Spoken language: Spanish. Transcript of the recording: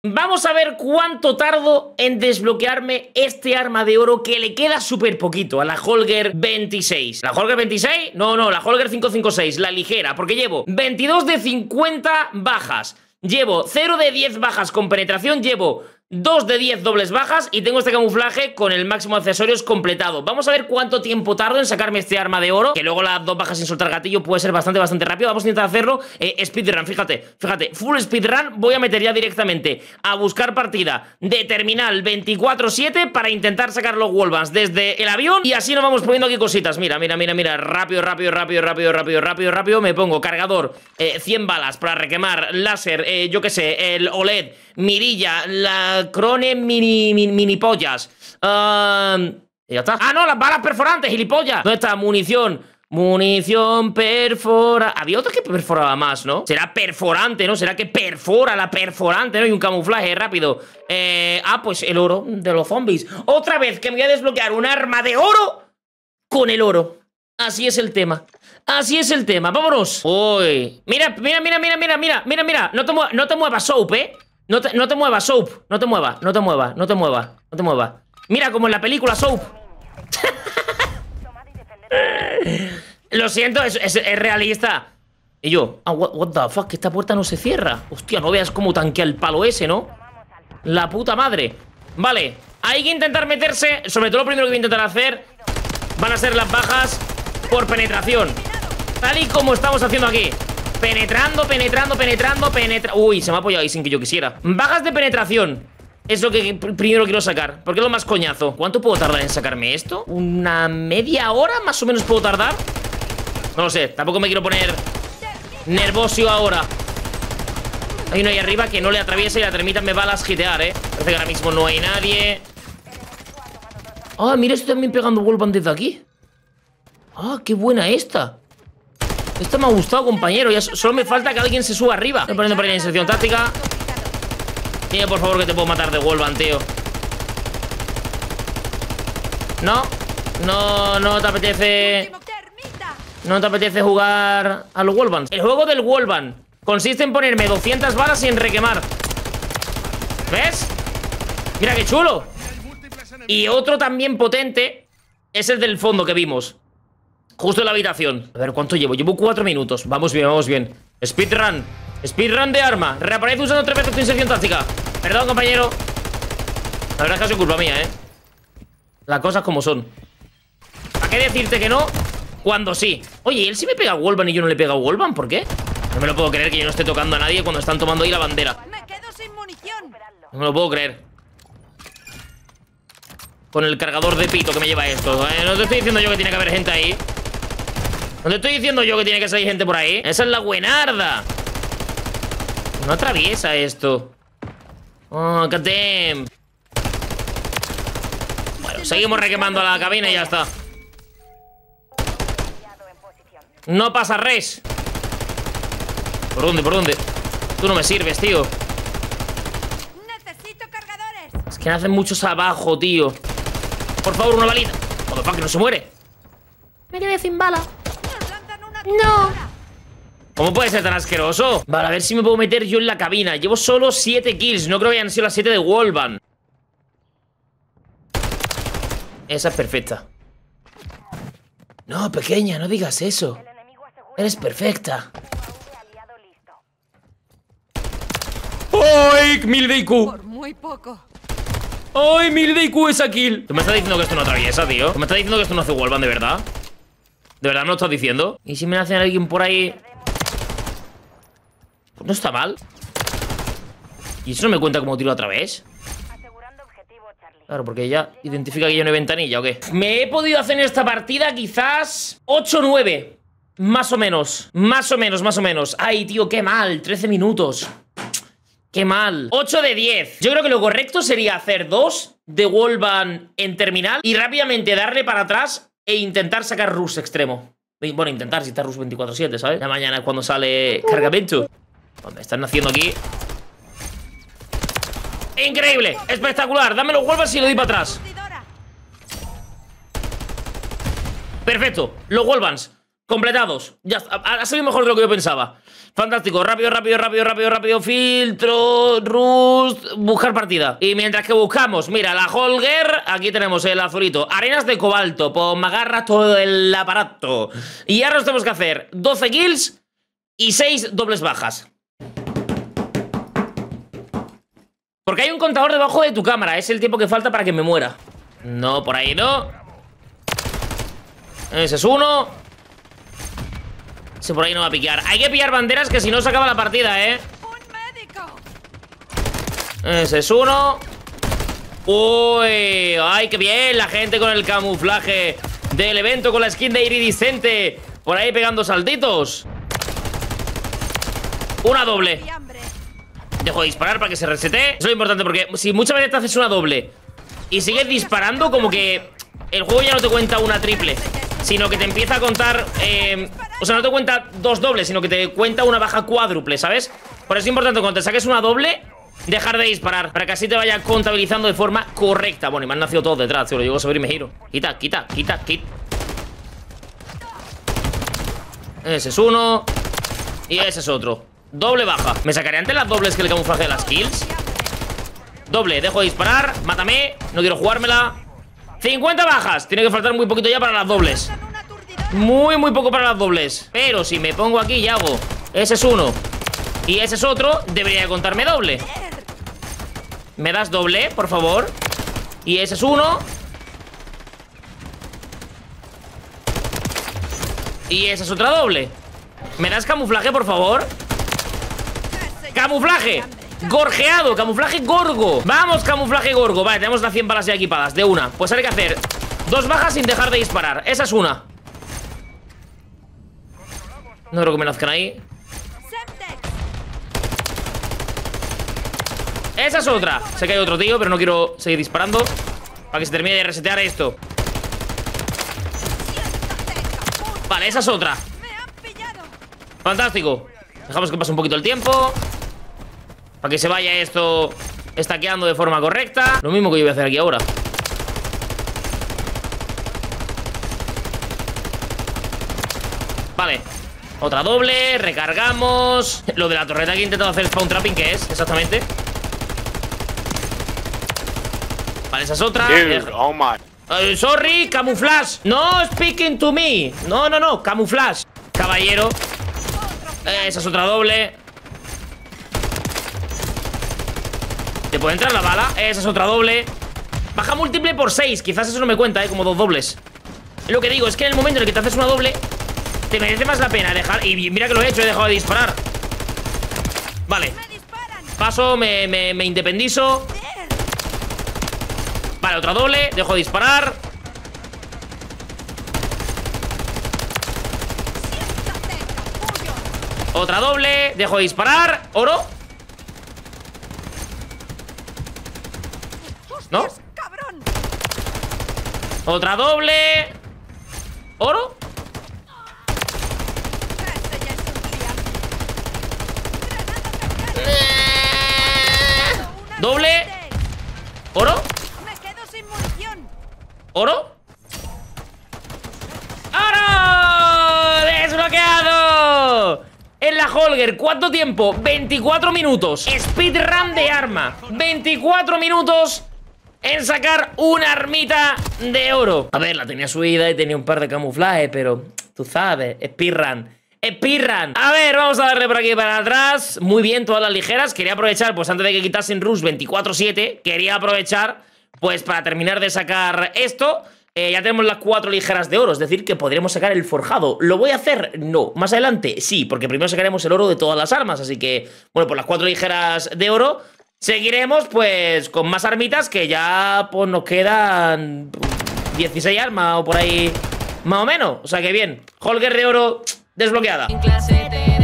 Vamos a ver cuánto tardo en desbloquearme este arma de oro que le queda súper poquito a la Holger 26. ¿La Holger 26? No, la Holger 556, la ligera, porque llevo 22 de 50 bajas, llevo 0 de 10 bajas con penetración, llevo 2 de 10 dobles bajas y tengo este camuflaje con el máximo de accesorios completado. Vamos a ver cuánto tiempo tardo en sacarme este arma de oro, que luego las 2 bajas sin soltar gatillo puede ser bastante rápido. Vamos a intentar hacerlo speedrun, fíjate, full speedrun. Voy a meter ya directamente a buscar partida de terminal 24/7 para intentar sacar los wallbands desde el avión y así nos vamos poniendo aquí cositas. Mira, rápido, me pongo cargador, 100 balas para requemar, láser, yo que sé, el OLED, mirilla, la Crone mini pollas. Ya está. Ah, no, las balas perforantes, gilipollas. ¿Dónde está? Munición. Munición perfora. Había otro que perforaba más, ¿no? Será perforante, ¿no? Será que perfora la perforante, ¿no? Y un camuflaje rápido. Pues el oro de los zombies. Otra vez que me voy a desbloquear un arma de oro con el oro. Así es el tema. Así es el tema. Vámonos. Uy. Mira. No te muevas, Soap, ¿eh? No te muevas, Soap. No te muevas. Mira, como en la película Soap. Lo siento, es realista. Y yo, what the fuck, que esta puerta no se cierra. Hostia, no veas cómo tanquea el palo ese, ¿no? La puta madre. Vale, hay que intentar meterse. Sobre todo lo primero que voy a intentar hacer van a ser las bajas por penetración, tal y como estamos haciendo aquí. Penetrando. Uy, se me ha apoyado ahí sin que yo quisiera. Bajas de penetración es lo que primero quiero sacar, porque es lo más coñazo. ¿Cuánto puedo tardar en sacarme esto? ¿Una media hora más o menos puedo tardar? No lo sé, tampoco me quiero poner nervioso ahora. Hay uno ahí arriba que no le atraviesa y la termita me va a las gitear, Parece que ahora mismo no hay nadie. Ah, mira, estoy también pegando wallbang desde aquí. Ah, qué buena esta. Esta me ha gustado, compañero. Ya solo me falta que alguien se suba arriba. Estoy poniendo por ahí la inserción táctica. Dime, por favor, que te puedo matar de wallbang, tío. No te apetece. No te apetece jugar a los wallbangs. El juego del wallbang consiste en ponerme 200 balas sin requemar. ¿Ves? Mira qué chulo. Y otro también potente es el del fondo que vimos, justo en la habitación. A ver, ¿cuánto llevo? Llevo 4 minutos. Vamos bien. Speedrun. Speedrun de arma. Reaparece usando 3 veces tu inserción táctica. Perdón, compañero. La verdad es que ha sido culpa mía, Las cosas como son. ¿Para qué decirte que no cuando sí? Oye, él sí me pega wallbang y yo no le pega wallbang. ¿Por qué? No me lo puedo creer que yo no esté tocando a nadie cuando están tomando ahí la bandera. Me quedo sin munición. No me lo puedo creer. Con el cargador de pito que me lleva esto. No te estoy diciendo yo que tiene que haber gente ahí. No te estoy diciendo yo que tiene que salir gente por ahí. Esa es la buenarda. No atraviesa esto. Oh, goddamn. Bueno, seguimos requemando la cabina y ya está. No pasa res. ¿Por dónde? Tú no me sirves, tío. Necesito cargadores. Es que hacen muchos abajo, tío. Por favor, una balita. Joder, que no se muere. Me quedé sin bala. No. ¿Cómo puede ser tan asqueroso? Vale, a ver si me puedo meter yo en la cabina. Llevo solo 7 kills. No creo que hayan sido las 7 de wallbang. Esa es perfecta. No, pequeña, no digas eso. Eres perfecta. ¡Ay! 1000 de IQ. Por muy poco. ¡Ay! 1000 de IQ esa kill. ¿Tú me estás diciendo que esto no atraviesa, tío? ¿Tú me estás diciendo que esto no hace wallbang de verdad? ¿De verdad me lo estás diciendo? ¿Y si me hacen alguien por ahí? Pues no está mal. ¿Y eso no me cuenta como tiro otra vez? Claro, porque ella identifica que yo no hay ventanilla, ¿o qué? Me he podido hacer en esta partida quizás 8-9. Más o menos. Más o menos. Ay, tío, qué mal. 13 minutos. Qué mal. 8 de 10. Yo creo que lo correcto sería hacer 2 de wallbang en terminal y rápidamente darle para atrás e intentar sacar rush extremo. Bueno, intentar si está rush 24/7, ¿sabes? Ya mañana es cuando sale cargamento. Me están haciendo aquí. ¡Increíble! ¡Espectacular! Dame los wallbangs y lo doy para atrás. Perfecto. Los wallbangs. Completados. Ya está. Ha salido mejor de lo que yo pensaba. Fantástico. Rápido, rápido, rápido, rápido, rápido. Filtro, Rust, buscar partida. Y mientras que buscamos, mira, la Holger. Aquí tenemos el azulito. Arenas de cobalto. Pues me agarra todo el aparato. Y ahora nos tenemos que hacer 12 kills y 6 dobles bajas. Porque hay un contador debajo de tu cámara. Es el tiempo que falta para que me muera. No, por ahí no. Ese es uno. Ese por ahí no va a piquear. Hay que pillar banderas que si no se acaba la partida, ¿eh? ¡Un médico! Ese es uno. Uy, ay, qué bien. La gente con el camuflaje del evento, con la skin de iridiscente. Por ahí pegando saltitos. Una doble. Y hambre. Dejo de disparar para que se resete. Eso es lo importante porque si muchas veces te haces una doble y sigues disparando, como que el juego ya no te cuenta una triple, sino que te empieza a contar o sea, no te cuenta dos dobles, sino que te cuenta una baja cuádruple, ¿sabes? Por eso es importante cuando te saques una doble dejar de disparar, para que así te vaya contabilizando de forma correcta. Bueno, y me han nacido todos detrás, tío. Lo llego a subir y me giro. Quita, quita, quita, quita. Ese es uno. Y ese es otro. Doble baja. ¿Me sacaré antes las dobles que el camuflaje de las kills? Doble, dejo de disparar. Mátame, no quiero jugármela. 50 bajas, tiene que faltar muy poquito ya para las dobles. Muy, muy poco para las dobles. Pero si me pongo aquí y hago ese es uno y ese es otro, debería de contarme doble. ¿Me das doble, por favor? Y ese es uno. Y esa es otra doble. ¿Me das camuflaje, por favor? ¡Camuflaje! Gorjeado, camuflaje gorgo. Vamos, camuflaje gorgo. Vale, tenemos las 100 balas ya equipadas, de una. Pues hay que hacer 2 bajas sin dejar de disparar. Esa es una. No creo que me nazcan ahí. Esa es otra. Sé que hay otro tío, pero no quiero seguir disparando para que se termine de resetear esto. Vale, esa es otra. Fantástico. Dejamos que pase un poquito el tiempo para que se vaya esto estaqueando de forma correcta. Lo mismo que yo voy a hacer aquí ahora. Vale. Otra doble, recargamos. Lo de la torreta que he intentado hacer spawn trapping, ¿qué es? Exactamente. Vale, esa es otra. Dude, oh my. Sorry, camuflaje. No speaking to me. No, no, no, camuflaje. Caballero. Esa es otra doble. ¿Te puede entrar la bala? Esa es otra doble. Baja múltiple por 6. Quizás eso no me cuenta, como 2 dobles. Lo que digo es que en el momento en el que te haces una doble, te merece más la pena dejar. Y mira que lo he hecho, he dejado de disparar. Vale. Paso, me independizo. Vale, otra doble, dejo de disparar. Otra doble, dejo de disparar. Oro. ¿No? Otra doble. Oro. Doble. Oro. ¿Oro? ¡Oro! ¡Desbloqueado! En la Holger, ¿cuánto tiempo? 24 minutos. Speedrun de arma. 24 minutos en sacar una armita de oro. A ver, la tenía subida y tenía un par de camuflajes, pero tú sabes, speedrun. Speedrun. A ver, vamos a darle por aquí para atrás. Muy bien, todas las ligeras. Quería aprovechar, pues antes de que quitasen Rust 24/7, quería aprovechar pues para terminar de sacar esto. Ya tenemos las 4 ligeras de oro, es decir, que podremos sacar el forjado. ¿Lo voy a hacer? No. ¿Más adelante? Sí, porque primero sacaremos el oro de todas las armas. Así que, bueno, pues las 4 ligeras de oro seguiremos, pues, con más armitas, que ya, pues, nos quedan 16 armas o por ahí, más o menos. O sea que bien, Holger de oro desbloqueada. En clase de